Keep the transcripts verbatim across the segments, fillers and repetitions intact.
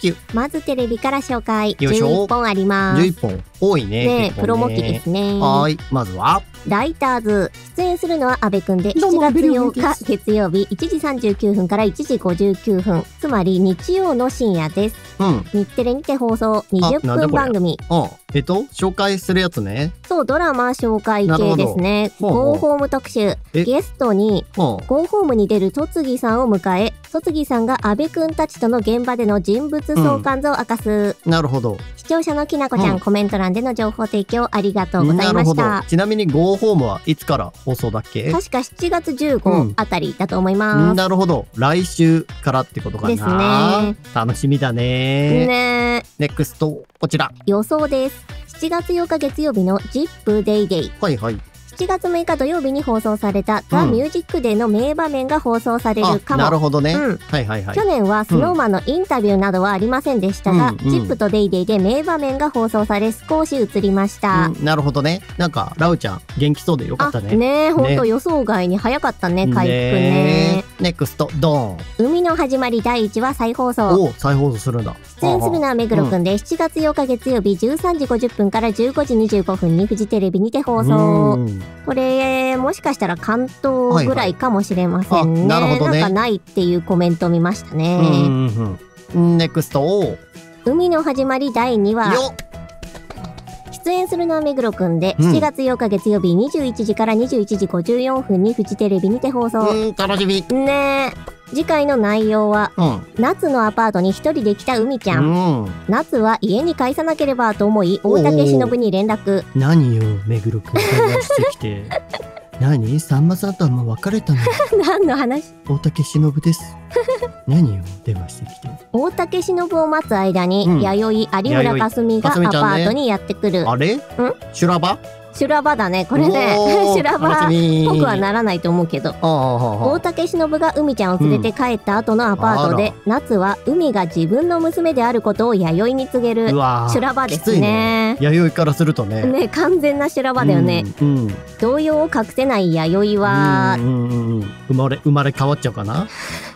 キュ。 まずテレビから紹介。 よいしょじゅういっぽんあります。 じゅういっぽん。多いね。 ね結構ねプロモ機ですね。 はーい。まずは、 ライターズ。出演するのは阿部くんで、 どうもしちがつようか阿部亮です月曜日いちじさんじゅうきゅうふんからいちじごじゅうきゅうふん。つまり日曜の深夜です。 うん。 日テレにて放送にじゅっぷん番組。 あ、えっと、紹介するやつね。 そうドラマ紹介系ですね。 なるほどほうほうゴーホーム特集。 えゲストにはゴーホームに出る戸次さんを迎え、戸次さんが阿部くんたちとの現場での人物相関図を明かす。 あ、なるほど。 視聴者のきなこちゃん、 うんコメント欄での情報提供ありがとうございましなるほたど。。ちなみに、ゴーホームはいつから放送だっけ？ 確かしちがつじゅううごんあたりだと思います。 なるほど。来週からってことかな。 ですね。 楽しみだね。 ねえ、 ネクスト、こちら。 予想です。しちがつようか月曜日の ジップ デイデイ。 はいはい。 しちがつむいか土曜日に放送されたザ・ミュージックデーの名場面が放送されるかあ、 も。 なるほどね。 うんはいはいはい去。年はスノーマンのインタビューなどはありませんでしたが、 うんうんジップとデイデイで名場面が放送され少し映りました。 うん、なるほどね。なんか、ラウちゃん、元気そうでよかあったね。 ねえ、ほんとね予想外に早かったね、回復ね。 ねえ。ネクスト、ドーン。 海の始まりだいいちわ再放送。 お再放送するんだ。 出演するのは目黒くんで、しちがつようか月曜日じゅうさんじごじゅっぷんからじゅうごじにじゅうごふんにフジテレビにて放送。 うんこれ、もしかしたら関東ぐらいかもしれませんね。 はいはいあなるほどねなんかないっていうコメント見ましたうね。 んうんうん。ネクスト、お海の始まりだいにわ。 よっ出演するのは目黒くんで、 うんしちがつようか月曜日にじゅういちじからにじゅういちじごじゅうよんふんにフジテレビにて放送。 うん、楽しみ。 ねえ。次回の内容は、 うん。 夏のアパートに一人で来た海ちゃん。 うん。 夏は家に帰さなければと思い、大竹しのぶに連絡。 何よ、目黒くん電話してきて。何さんまさんとはもう別れたの。 何の話？ 大竹しのぶです。何よ、電話してきて。 大竹しのぶを待つ間に、 うん弥生有村架純がアパ弥生かすみちゃんねートにやってくる。 あれ修羅場修羅場だね、これね。 おー修羅場楽しみっぽくはならないと思うけど。 ああ、あ大竹しのぶが海ちゃんを連れて帰った後のアパートで、夏は海が自分の娘であることを弥生に告げうる。 わー修羅場ですきついね。 弥生からするとね。 ね、完全な修羅場だよね。 うん。うん。 動揺を隠せない弥生はう、んうんうんうん。生まれ、生まれ変わっちゃうかな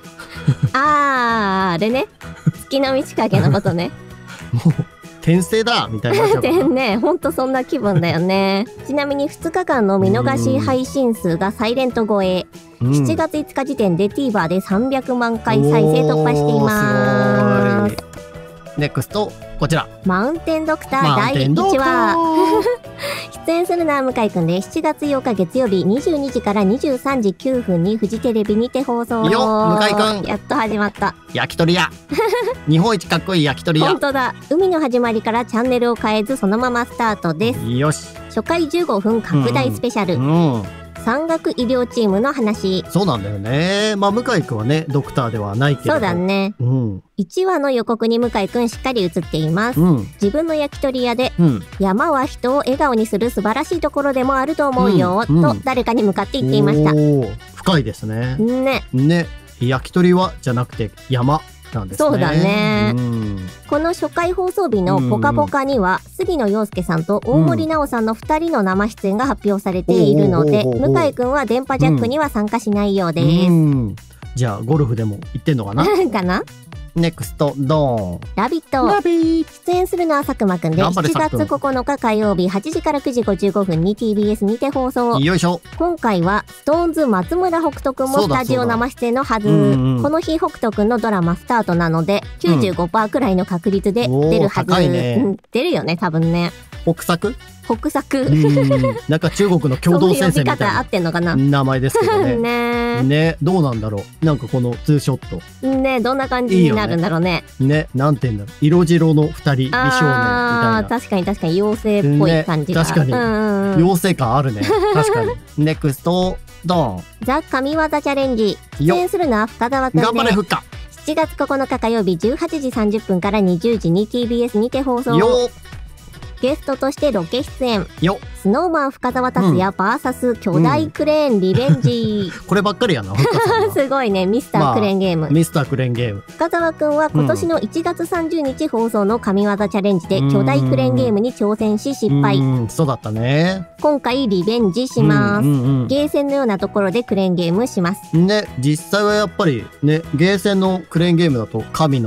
あー、あれね。月の満ち欠けのことね。 もう、転生だみたいになっちゃうかでな。 ね、ほんとそんな気分だよね。ちなみにふつかかんの見逃し配信数がサイレント超え。 うんしちがついつか時点で TVer でさんびゃくまんかい再生突破していまおーす。 すごいネクスト、こちら。 マウンテンドクターマウンだいいちテンドクタわ。 ー出演するのは向井くんで、しちがつようか月曜日にじゅうにじからにじゅうさんじきゅうふんにフジテレビにて放送。 よ向井くんやっと始まった。 焼き鳥屋。日本一かっこいい焼き鳥屋ほん。とだ。海の始まりからチャンネルを変えずそのままスタートです。 よし。 初回じゅうごふん拡大スペシャル。 うん。 山岳医療チームの話。 そうなんだよね。まあ、向井くんはね、ドクターではないけれど。 そうだ。ね。 うん。 いちわの予告に向井くんしっかり映っています。 うん。 自分の焼き鳥屋で、 うん。 山は人を笑顔にする素晴らしいところでもあると思うよ、 うんうんと誰かに向かって言っていました。 おー深いですね。 ね。 ね。焼き鳥はじゃなくて山なんですね。 そうだねうん。 この初回放送日のぽかぽかには、杉野遥亮さんと大森奈緒さんのふたりの生出演が発表されているので、 おーおーおーおー向井くんは電波ジャックには参加しないようでうん。じゃあ、ゴルフでも行ってんのかなす。かなネクスト、ドーン。 ラビットラビー出演するのは佐久間くんで、 頑張れしちがつ佐久間ここのか火曜日はちじからくじごじゅうごふんに ティービーエス にて放送。 よいしょ。 今回はストーンズ松村北斗くんもスタジオ生出演のはず。 そうだそうだうんうんこの日北斗くんのドラマスタートなので きゅうじゅうごパーセント くらいの確率で出るはず。 おー高いねうん出るよね多分ね。 北作北作。 うん。なんか中国の共同戦線みたいその呼び方合ってんのかな。 な名前ですけどね。 ねね、どうなんだろう。なんかこのツーショット。 え。ねえ、どんな感じになるんだろうね。 ね、なんて言うんだろう。色白の二人美少年みたいああ、 な。 確かに確かに妖精っぽい感じが。 ね確かにうんうんうん。 妖精感あるね。確かに。ネクスト、ドーザ・神業チャレンジ。 ン。よ出演するのは深澤くん頑張れ、 で、 ふっか。 しちがつここのか火曜日じゅうはちじさんじゅっぷんからにじゅうじに ティービーエス にて放送。 よゲストとしてロケ出演。 よスノーマン深澤達也 ブイエス 巨大クレーンリベンジ。 こればっかりやな、ふっかさんはすごいね、ミスタークレーンゲーム。 ミスタークレーンゲーム。 深澤くんは今年のいちがつさんじゅうにち放送の神業チャレンジで巨大クレーンゲームに挑戦し失敗。 うん、そうだったね。 今回リベンジします。 うんうんゲーセンのようなところでクレーンゲームします。 うんね、実際はやっぱりね、ゲーセンのクレーンゲームだと神の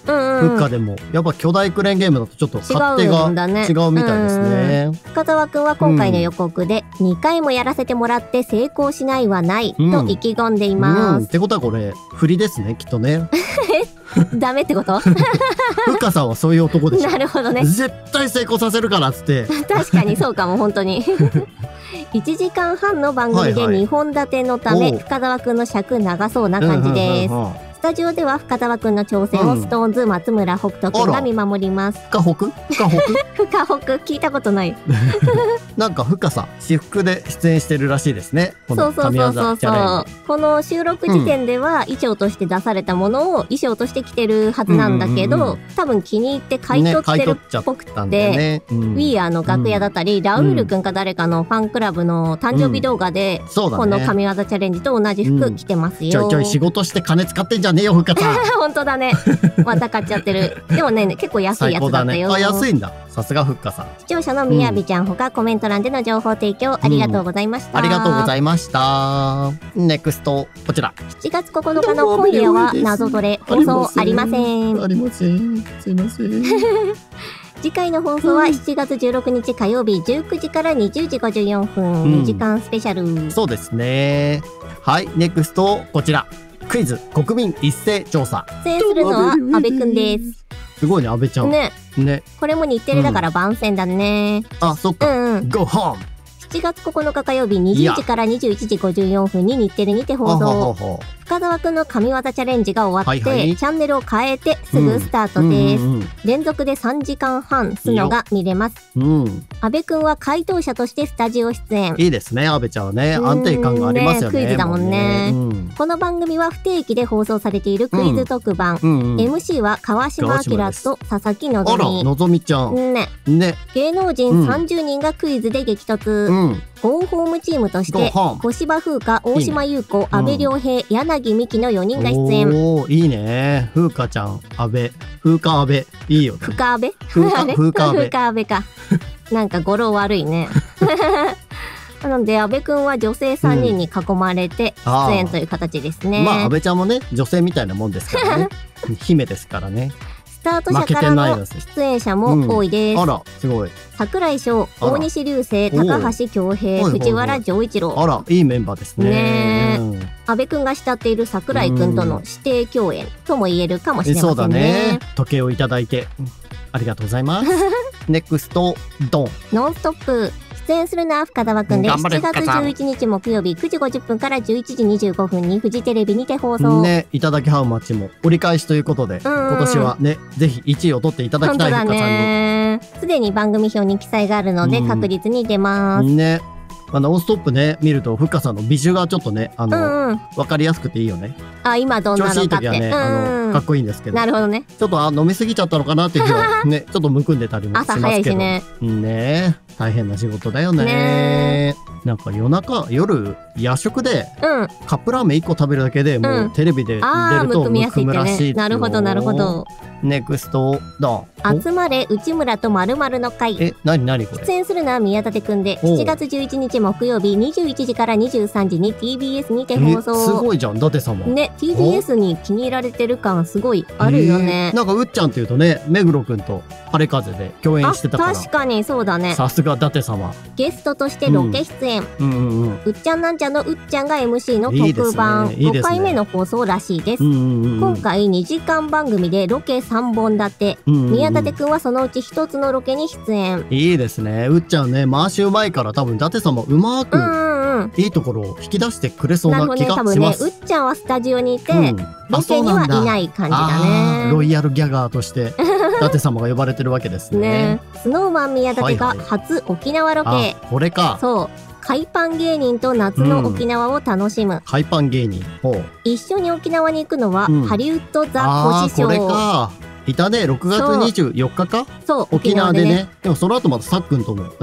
うんうん。 フッカでも。やっぱ巨大クレーンゲームだとちょっと勝手違がうんだね。 違うみたいですね。 深澤くんは今回の予告で、にかいもやらせてもらって成功しないはないと意気込んでいまうん。っす。 てことはこれ、振りですね、きっとね。 ダメってことフッカさんはそういう男でしょ。 なるほどね。 絶対成功させるからっつって。 確かにそうかも、本当に。いちじかんはんの番組ではいはいにほん立てのため、 おう深澤くんの尺長そうな感じです。 うんうんうんうん。 スタジオでは深澤くんの挑戦をうんストーンズ松村北斗くんが見守ります。 ふかほくふかほくふかほく聞いたことない。 なんかふかさん、私服で出演してるらしいですね。このそうそう神業チそうそうそャレンう。この収録時点では衣装として出されたものを衣装として着てるはずなんだけど、 うんうんうん多分気に入って買ジ。ね、 い取ってる買い取っちゃっぽくったんでて、 ね。うん We are の楽屋だったり、ラウールくんか誰かのファンクラブの誕生日動画で、 そうだね。 この神業チャレンジと同じ服着てますよ。 ちょいちょい仕事して金使ってんじゃねえよ、ふかさん。 本当だね。また買っちゃってる。でもね、結構安い最や高だね。 つだったよ。 あ、安いんだ。さすがふっかさん。 視聴者のみやびちゃんほかコメント欄での情報提供ありがとうございました。 ありがとうございいました。ネクスト、こちら。 ます。しちがつここのかの今夜は謎トレ放送ありません。 ありません。すいません。 次回の放送はしちがつじゅうろくにち火曜日じゅうくじからにじゅうじごじゅうよんぷん、 うんにじかんスペシャル。 そうですね。はい、ネクスト、こちら。クイズ、国民一斉調査。 出演するのは阿部くんです。 すごいね、安倍ちゃん。ね。 ね、これも日テレだから番宣だね。 あ、そっか。 うんうん。 Go home! しちがつここのか火曜日にじゅうじからにじゅういちじごじゅうよんぷんに日テレにて放ほほ送。 ほほ深澤くんの神業チャレンジが終わって、 はいはいチャンネルを変えてすぐスタートです。 うん連続でさんじかんはんすのが見れます。 うんうん。うん。 阿部くんは回答者としてスタジオ出演。 いいですね、安倍ちゃんはね。 うん安定感がありますよね。 ねクイズだもんねもううんこの番組は不定期で放送されているクイズ特番。 うんうん。 エムシー は川島明と佐々木希。 あら、のぞみちゃん。 ね、 ね。 芸能人さんじゅうにんがクイズで激突。 うん。 ゴーホームチームとして、 Go home 小芝風花、大島優子、 いいね阿部良平、柳美希のよにんが出演。 おー、いいね。風花ちゃん、安倍。風花安倍。いいよね。 深阿部風花あれ風花阿部風花阿部か。なんか語呂悪いね。なので、阿部くんは女性さんにんに囲まれてあー出演という形ですね。 まあ、安倍ちゃんもね、女性みたいなもんですからね。姫ですからね。 スタート者負けてからのないです。 出演者も多いです。 あら、すごい。 桜井翔、 あら大西流星、高橋恭平、 おうはいはいはい藤原丈一郎。 あら、いいメンバーですね。 ねえうん阿部くんが慕っている桜井くんとの指定共演とも言えるかもしれそうだませんねね。。時計をいただいて、うんありがとうございます。ネクスト、ドン。 ノンストップ。出演するのは深澤くんで、 頑張れしちがつ深澤じゅういちにち木曜日くじごじゅっぷんからじゅういちじにじゅうごふんにフジテレビにて放送。 ね、いただきハウマッチも折り返しということで、 ん今年はね、ぜひいちいを取っていただ本当だきたいふっかさんね。すでに番組表に記載があるのでうん確実に出ます。 に。ね。まあ、ノンストップね、見ると、ふっかさんの美女がちょっとね、あうの、 んうん。 わかりやすくていいよね。 あ、今どん調子いなのかって。 い時はね、あの、かっこいいんですけど。 なるほどね。 ちょっとあ飲みすぎちゃったのかなっていう日はね、ちょっとむくんでたりもします朝けど。 早いしね。 うんね大変な仕事だよねねなんか夜中、夜、夜食でうん。 カップラーメンいっこ食べるだけでもうんうテレビで出ああ、 るとむくみやすいってね。 むくむらしいですよなるほど、なるほ。ど。 ネクスト、ドン。 集まれ、内村と〇〇の会。 え、なになにこれ出演するのは宮舘くんで、 おうしちがつじゅういちにち木曜日にじゅういちじからにじゅうさんじに ティービーエス にて放え、す送。 ごいじゃん、伊達様。 ね、ティービーエス に気に入られてる感すごいあるよねえー。なんかうっちゃんっていうとね、目黒くんと晴れ風で共演あ、 してたから。 確かにそうだね。 さすが伊達様。 ゲストとしてロケ出演。 うんうんうん。 うっちゃんなんちゃんのうっちゃんが エムシー のいいですね特番。 いいですねごかいめの放送らしいですう。んうんうんうん。 今回にじかん番組でロケさんぼん立て。 うんうんうん、 宮舘くんはそのうちひとつのロケに出演。 いいですね。うっちゃんね、回しうまいから多分伊達様うまくうんうんうん。 いいところを引き出してくれそうなるほどね。 な気多分ね、 がします。 うっちゃんはスタジオにいて、 うんロケにはいない感じだあーロね。 イヤルギャガーとして伊達様が呼ばれてるわけですね。 ね、スノーマン宮舘がはいはい初沖縄ロケ。 あ、これか。 そう。海パン芸人と夏の沖縄を楽しむ。 海パン芸人。ほう。 一緒に沖縄に行くのは、 うんハリウッドザああ、 星ショこれー。 か。いたね、ろくがつにじゅうよっかかそう、 沖縄でね。でもその後またさっくんともなんか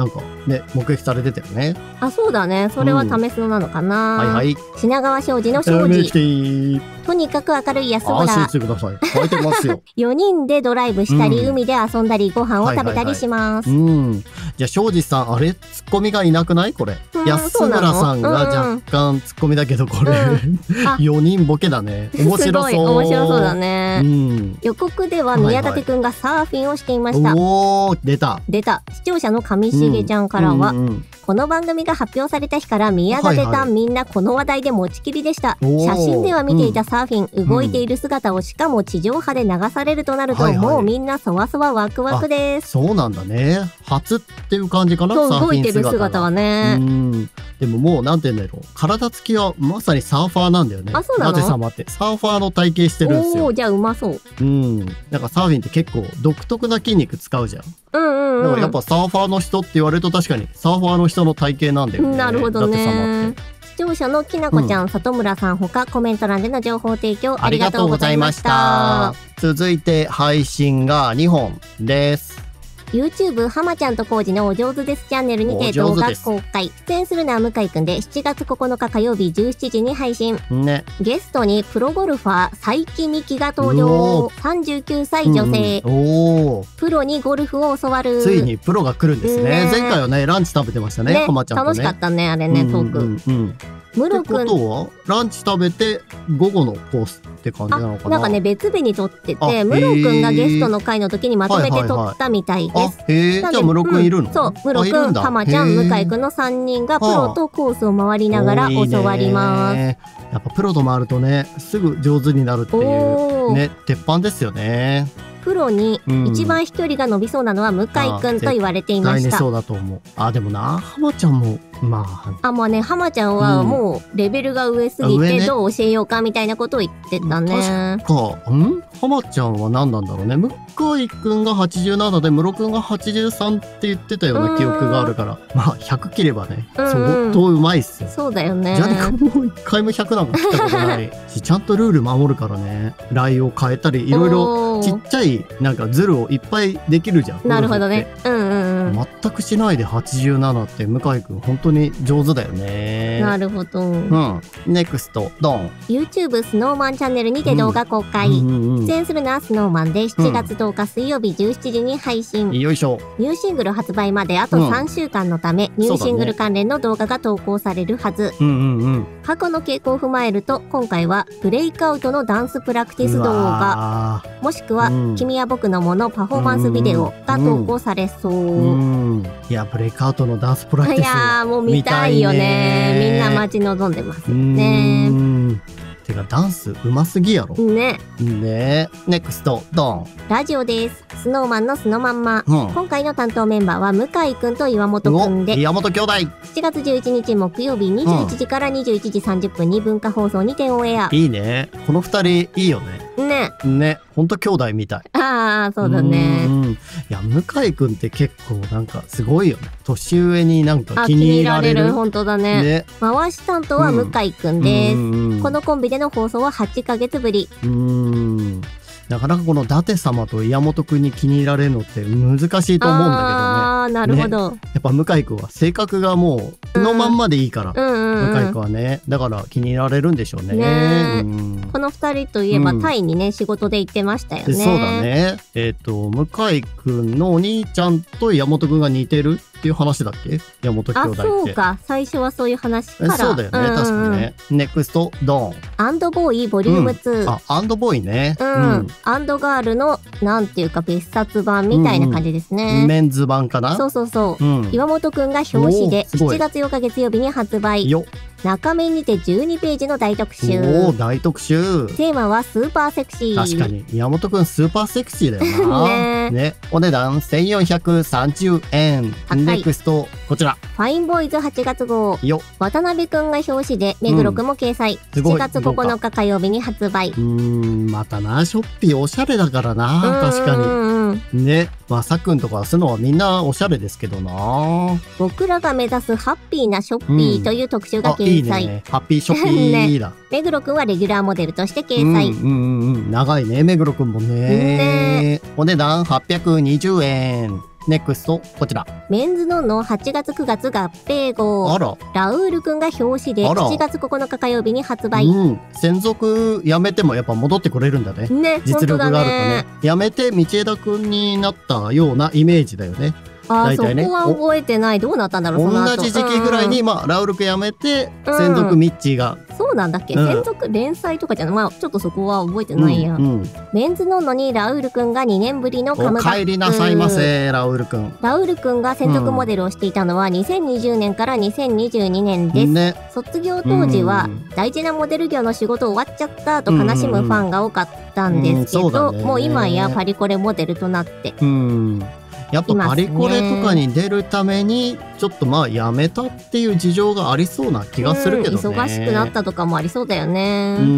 ね、目撃されてたよね。 あ、そうだね。それは試すのなのかな。 はいはい。 品川庄司の庄司。とにかく明るい安村。 安心してください。書いてますよ。 よにんでドライブしたり、うん、海で遊んだり、ご飯を食べたりします。 はいはいはい、うん。じゃあ、庄司さん、あれツッコミがいなくないこれ。安村さんが若干ツッコミだけど、これ。うん、よにんボケだね。面白そう。すごい面白そうだね。うん、予告では宮舘くんがサーフィンをしていました。はいはい、 おー、出た。 出た。視聴者の上重ちゃんからは、うんうんうん、この番組が発表された日から宮舘さんみんなこの話題で持ちきりでした。写真では見ていたサーフィン、うん、動いている姿をしかも地上波で流されるとなると、はいはい、もうみんなそわそわワクワクです。 そうなんだね。初っていう感じかな。 そう、 サーフィン動いてる姿はね。 うん。でももうなんて言うんだろう。体つきはまさにサーファーなんだよね。 あ、そうなの？ 舘様ってサーファーの体型してるんですよ。 おー、じゃあうまそう。 うん。なんかサーフィンって結構独特な筋肉使うじゃん。 うんうんうん。 だからやっぱサーファーの人って言われると確かにサーファーの人の体型なんだよね。 なるほどね。 舘様って。 視聴者のきなこちゃん、うん、里村さんほかコメント欄での情報提供ありがとうございました。 続いて配信がにほんです。 YouTube 浜ちゃんとコウジのお上手ですチャンネルにて動画公開。出演するのは向井くんでしちがつここのか火曜日じゅうしちじに配信。 ね。 ゲストにプロゴルファー佐伯美希が登場。さんじゅうきゅうさい女性。 うんうん、おプロにゴルフを教わる。 ついにプロが来るんですね。ね、前回はね、ランチ食べてましたね、 ね、 浜ちゃんとね。 楽しかったね、あれね、トーク。うんうんうんムロ君ってことはランチ食べて午後のコースって感じなのかな。 なんかね別日に撮っててムロ君がゲストの回の時にまとめて撮ったみたいです。 はいはいはい、へえ。じゃあムロ君いるの？ うん、そうムロ君、浜ちゃん、向井君のさんにんがプロとコースを回りながら教わります。 いいやっぱプロと回るとねすぐ上手になるっていうね鉄板ですよね。 プロに一番飛距離が伸びそうなのは向井くんと言われていました。 絶対にそうだと思う。あ、でもな、浜ちゃんも、まあ。 あ、まあね、浜ちゃんはもうレベルが上すぎてどう教えようかみたいなことを言ってたね。 確か、ん浜ちゃんは何なんだろうね。向井くんがはちじゅうななで、ムロくんがはちじゅうさんって言ってたような記憶があるから。まあ、ひゃく切ればね、相当うまいっすよ。 そうだよね。 じゃあね、もう一回もひゃくなんか切ったことないし、ちゃんとルール守るからね。ラインを変えたり、いろいろちっちゃいなんかズルをいっぱいできるじゃん。 なるほどね。うんうんうん。 全くしないではちじゅうななって向井くん本当に上手だよね。 なるほど。うん。 ネクストドン。 YouTube スノーマンチャンネルにて動画公開。出演するのはスノーマンでしちがつとおか水曜日じゅうしちじに配信。 よいしょ。 ニューシングル発売まであとさんしゅうかんのため、ニューシングル関連の動画が投稿されるはず。うんうんうん。過去の傾向を踏まえると今回はブレイクアウトのダンスプラクティス動画もしくは、うん、君は僕のものパフォーマンスビデオが投稿されそう。うんうん、いやブレイクアウトのダンスプラクティスいやもう見たいよね。みんな待ち望んでますよね。 てかダンスうますぎやろ。 ね。 ね。ネクストドン。 ラジオです。スノーマンのスノマンマ、うん、今回の担当メンバーは向井くんと岩本くんで岩本兄弟しちがつじゅういちにち木曜日にじゅういちじからにじゅういちじさんじゅっぷんに文化放送にてオンエア。 いいね。この二人いいよね。 ね。 ね。ほんと兄弟みたい。 ああ、そうだね。 いや、向井くんって結構なんかすごいよね。年上になんか気に入られる。 気に入られる。本当だね。ね。回し担当は向井くんです。うん、このコンビでの放送ははちかげつぶり。 うーん。なかなかこの舘様と岩本くんに気に入られるのって難しいと思うんだけどね。 ああ、なるほど、 ね。やっぱ向井くんは性格がもうそのまんまでいいから、うん、向井くんはね、だから気に入られるんでしょうね。ね、うん、 この二人といえばタイにね、うん、仕事で行ってましたよね。 そうだね。えっと向井くんのお兄ちゃんと岩本くんが似てるっていう話だっけ？山本兄弟って。 あ、そうか。最初はそういう話から。 そうだよね。うんうん、確かね。ネクストドン。 アンドボーイボリュームツー。 うん、あ、アンドボーイね。 うん。うん、アンドガールのなんていうか別冊版みたいな感じですね。 うんうん、メンズ版かな。 そうそうそう。うん、岩本くんが表紙でしちがつようか月曜日に発売。よ。中面にてじゅうにページの大特集。 おー、大特集。 テーマはスーパーセクシー。 確かに。岩本くんスーパーセクシーだよな。ね, ね。お値段せんよんひゃくさんじゅうえん。ネクスト、こちら。 ファインボーイズはちがつ号。よ。渡辺くんが表紙で、目黒くんも掲載。うん、しちがつここのか火曜日に発売。うーん、またな、ショッピーおしゃれだからな。確かに。ね。まあ、さっくんとかするのはみんなおしゃれですけどな。 僕らが目指すハッピーなショッピーという特集が掲載。 いいね。ハッピーショッピーだ。 ね、目黒くんはレギュラーモデルとして掲載。 うんうんうん。長いね、目黒くんもね。ねお値段はっぴゃくにじゅうえん。 ネクスト、こちら。 メンズノンのはちがつくがつ合併号。 あら。 ラウールくんが表紙であらしちがつここのか火曜日に発売。 うん。専属やめてもやっぱ戻ってこれるんだね。 ね、 実力があるとね。 ねやめて道枝くんになったようなイメージだよね。 あー、 大体ねそこは覚えてない。どうなったんだろう、その後。 同じ時期ぐらいに、 うんまあ、ラウルくん辞めて、専属ミッチーが。 そうなんだっけ、 うん専属連載とかじゃない。まあ、ちょっとそこは覚えてないや。 うんうん、 メンズノンノにラウールくんがにねんぶりのカムバック。 お帰りなさいませ、ラウルくん。 ラウールくんが専属モデルをしていたのはにせんにじゅうねんからにせんにじゅうにねんです。 ね、 卒業当時はうん大事なモデル業の仕事終わっちゃったと悲しむファンが多かったんですけうんうんど、 うんそうだねもう今やパリコレモデルとなってうん。やっぱパリコレとかに出るために、ちょっとまあやめたっていう事情がありそうな気がするけどね。 うん、忙しくなったとかもありそうだよね。 うん。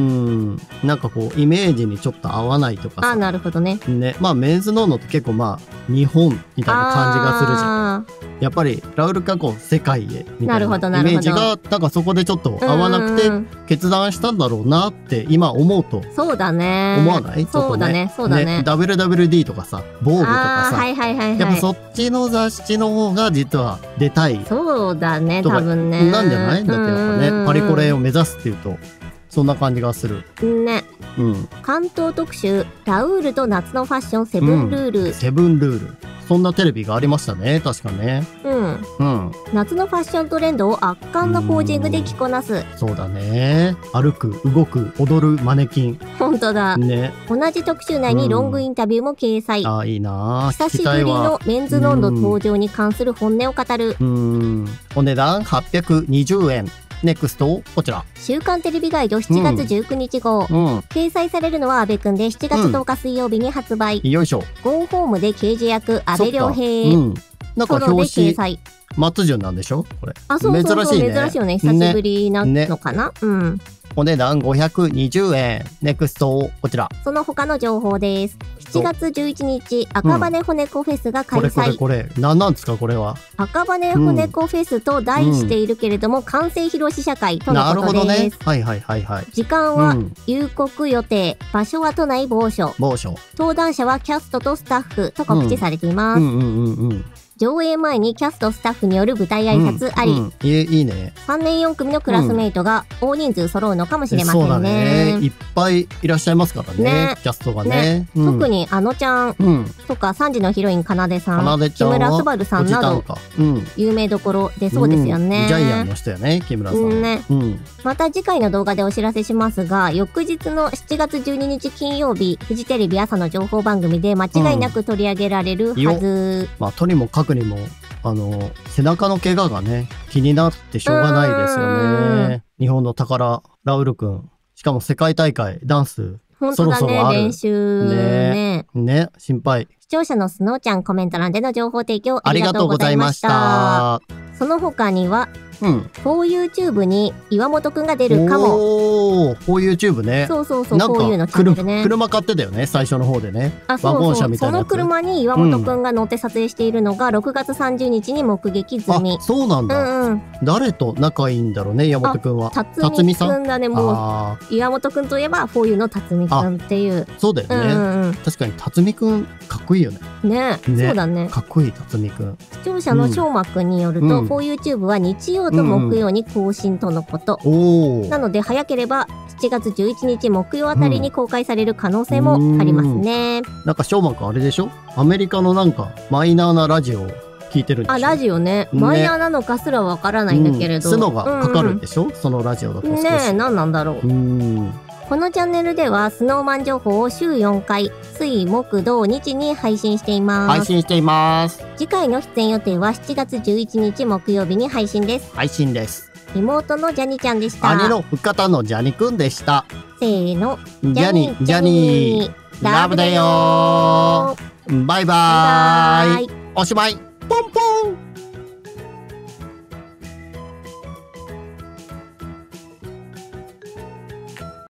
なんかこう、イメージにちょっと合わないとかさ。 あ、なるほどね。 ね。まあメンズノンノって結構まあ、日本みたいな感じがするじゃん。やっぱりラウルがこう世界へみたいなイメージがなんかそこでちょっと合わなくて決断したんだろうなって今思うとそうだね思わない？ そうだねそうだねねダブリューダブリューディー とかさボーグとかさはいはいはいはいやっぱそっちの雑誌の方が実は出たいそうだねとか多分ねなんじゃないだってやっぱねパリコレを目指すっていうとそんな感じがするね、 うん、 関東特集ラウールと夏のファッションセブンルール、 うん、セブンルールそんなテレビがありましたね確かねうん、うん、夏のファッショントレンドを圧巻のポージングで着こなすそうだね歩く動く踊るマネキン本当だね同じ特集内にロングインタビューも掲載、 うん、あいいな久しぶりのメンズノンノ登場に関する本音を語るうんお値段はっぴゃくにじゅうえんネクストこちら週刊テレビガイドしちがつじゅうくにち号、うん、掲載されるのは阿部くんでしちがつとおか水曜日に発売、 うん、よいしょゴーホームで刑事役阿部良平、 うん、なんか表紙松潤なんでしょこれあそうそうそう珍しいね珍しいよね久しぶりなのかな、ねね、うんお値段ごひゃくにじゅうえんネクストこちらその他の情報ですしちがつじゅういちにち赤羽骨子フェスが開催、うん、 これこれこれ何なんですかこれは赤羽骨子フェスと題しているけれども、うん、完成披露試写会とのことですなるほどねはいはいはいはい時間は夕刻予定、うん、場所は都内某所某所登壇者はキャストとスタッフと告知されています、 うん、うんうんうんうん上映前にキャストスタッフによる舞台挨拶あり、うんうん、 いい、いいねさんねんよんくみのクラスメイトが大人数揃うのかもしれませんね、うん、そうだねいっぱいいらっしゃいますからね、ね、キャストがね、ねうん、特にあのちゃんとかさんじのヒロインかなでさん木村昴さんなど、うん、有名どころでそうですよね、 うん、ジャイアンの人やね木村さん、 ねうん、また次回の動画でお知らせしますが翌日のしちがつじゅうににち金曜日フジテレビ朝の情報番組で間違いなく取り上げられるはず、 うん、まあとにもかくにもあの背中の怪我がね気になってしょうがないですよね日本の宝ラウルくんしかも世界大会ダンス本当だねそろそろある練習ねねね心配視聴者のスノーちゃんコメント欄での情報提供ありがとうございましたその他にはうん、フォー YouTube に岩本くんが出るかも。 おー、フォー YouTube ね。 そうそうそう、フォーユーのチャンネルね。 車買ってたよね、最初の方でね。 あ、そうそう、ワゴン車みたいなやつ。その車に岩本くんが乗って撮影しているのがろくがつさんじゅうにちに目撃済み。 あ、そうなんだ。うんうん、誰と仲いいんだろうね、岩本くんは。 辰巳くんだね、もう。岩本くんといえば、フォーユーの辰巳くんっていう。 そうだよね。うんうん、確かに辰巳くん、かっこいいよね。 ね, ねそうだね。 かっこいい辰巳くん。 視聴者のしょうまくんによると、うん、フォー YouTube は日曜と木曜に更新とのこと、うん、なので早ければしちがつじゅういちにち木曜あたりに公開される可能性もありますね、うん、 なんかしょうまくんあれでしょアメリカのなんかマイナーなラジオを聞いてるんでしょあラジオ ね, ねマイナーなのかすらわからないんだけれど、 うん、スノがかかるんでしょ、うんうん、そのラジオだと少しねえ何なんだろううんこのチャンネルではスノーマン情報をしゅうよんかい水木土日に配信しています配信しています次回の出演予定はしちがつじゅういちにち木曜日に配信です配信です妹のジャニちゃんでした姉の深田のジャニくんでしたせーのジャニジャニラブだよーバイバーイおしまい。